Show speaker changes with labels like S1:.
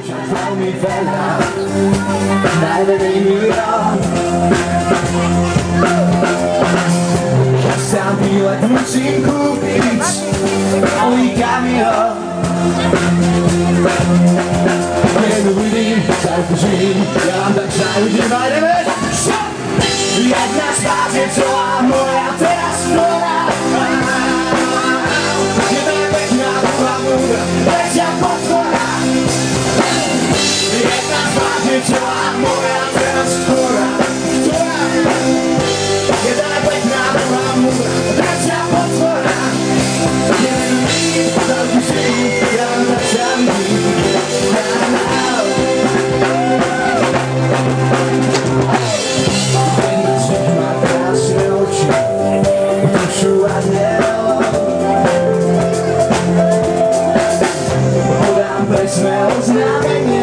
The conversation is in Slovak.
S1: dievčat veľmi veľa, najmenej milión. Ja sám výlet musím kúpiť, malý kamión. Keď uvidím, zajdem, ja vám tak zajdem, a ideme. Jedna z vás je celá moja, teraz moja. Jedna je pekná, druhá múdra, tretia potvora. Jedna z vás je celá moja, teraz moja. Jedna je pekná, druhá múdra, tretia potvora. Jeden líp, veľký syn, ja vám tak zajdem. Podám pre své oznámenie.